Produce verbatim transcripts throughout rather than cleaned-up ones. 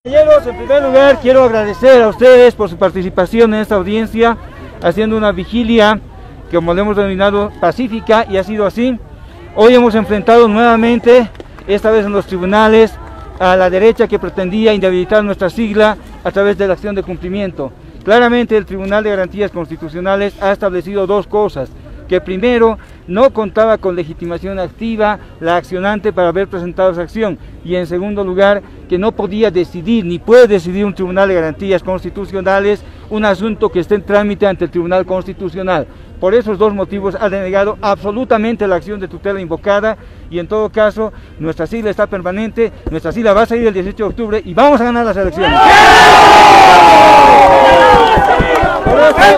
Compañeros, en primer lugar quiero agradecer a ustedes por su participación en esta audiencia, haciendo una vigilia que, como le hemos denominado, pacífica, y ha sido así. Hoy hemos enfrentado nuevamente, esta vez en los tribunales, a la derecha que pretendía inhabilitar nuestra sigla a través de la acción de cumplimiento. Claramente el Tribunal de Garantías Constitucionales ha establecido dos cosas: que primero, no contaba con legitimación activa la accionante para haber presentado esa acción, y en segundo lugar, que no podía decidir, ni puede decidir un Tribunal de Garantías Constitucionales un asunto que esté en trámite ante el Tribunal Constitucional. Por esos dos motivos ha denegado absolutamente la acción de tutela invocada, y en todo caso nuestra sigla está permanente, nuestra sigla va a salir el dieciocho de octubre y vamos a ganar las elecciones. Por eso,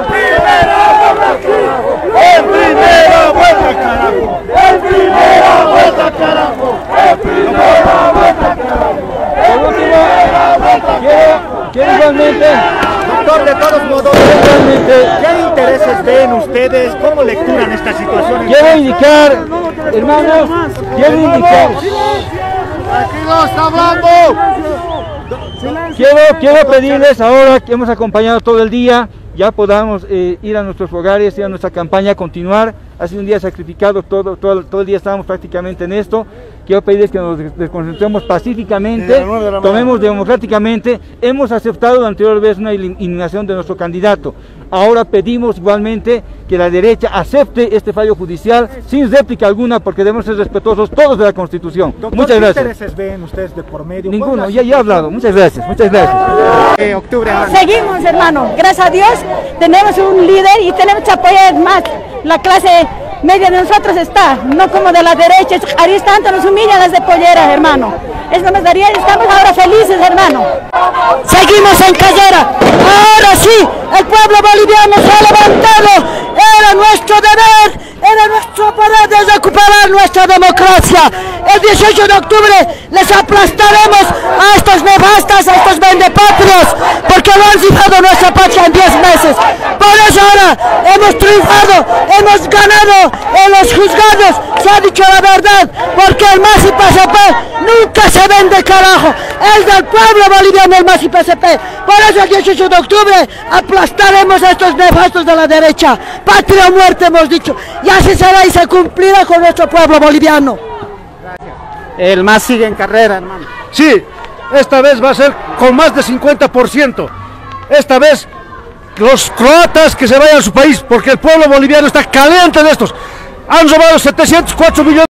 ¡En primera vuelta, carajo! ¡En primera vuelta, carajo! ¡En primera vuelta, carajo! por último, quiero, quiero igualmente, Doctor, de todos modos, igualmente, ¿qué intereses ven ustedes? ¿Cómo lecturan esta situación? quiero indicar, hermanos, quiero indicar, ¡Aquí no está hablando! quiero, quiero pedirles ahora que hemos acompañado todo el día, ya podamos eh, ir a nuestros hogares, ir a nuestra campaña, continuar. Ha sido un día sacrificado, todo, todo, todo el día estábamos prácticamente en esto. Quiero pedirles que nos desconcentremos pacíficamente, tomemos democráticamente. Hemos aceptado la anterior vez una eliminación de nuestro candidato. Ahora pedimos igualmente que la derecha acepte este fallo judicial sin réplica alguna, porque debemos ser respetuosos todos de la Constitución. Doctor, muchas gracias. ¿qué intereses ven ustedes de por medio? Ninguno, ya, ya he hablado. Muchas gracias, muchas gracias. Eh, octubre, Seguimos, hermano. Gracias a Dios tenemos un líder y tenemos que apoyar más. La clase media de nosotros está, no como de la derecha. Ahí tanto nos humillan las de polleras, hermano. Eso nos daría, estamos ahora felices, hermano. Seguimos en Callera. Ahora sí, el pueblo boliviano se ha levantado. Era nuestro deber, era nuestro poder de recuperar nuestra democracia. El dieciocho de octubre les aplastaremos a estos nefastas, a estos vendepatrios, porque no han cifrado nuestra patria en diez meses. Por eso ahora hemos triunfado, hemos ganado en los juzgados, se ha dicho la verdad, porque el M A S y P S P nunca se vende, carajo. Es del pueblo boliviano el M A S y P S P. Por eso el dieciocho de octubre aplastaremos a estos nefastos de la derecha. Patria o muerte, hemos dicho, y así será y se cumplirá con nuestro pueblo boliviano. El M A S sigue en carrera, hermano. Sí, esta vez va a ser con más de cincuenta por ciento. Esta vez los croatas que se vayan a su país, porque el pueblo boliviano está caliente de estos. Han robado setecientos cuatro millones.